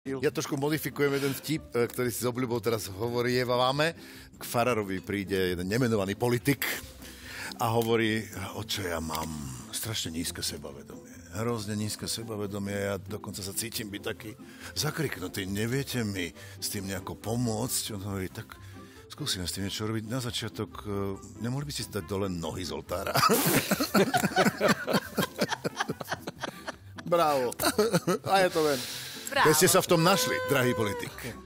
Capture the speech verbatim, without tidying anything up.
Ja trošku modifikujem jeden vtip, ktorý si s obľubou teraz hovorievame. K farárovi príde jeden nemenovaný politik a hovorí, oče, ja mám strašne nízke sebavedomie. Hrozne nízke sebavedomie, ja dokonca sa cítim byť taký zakriknutý. Neviete mi s tým nejako pomôcť? On hovorí, tak skúsime s tým niečo robiť. Na začiatok, nemohli by ste si dať dole nohy z oltára? Bravo. A je to ven. Keď ste sa v tom našli, drahý politik.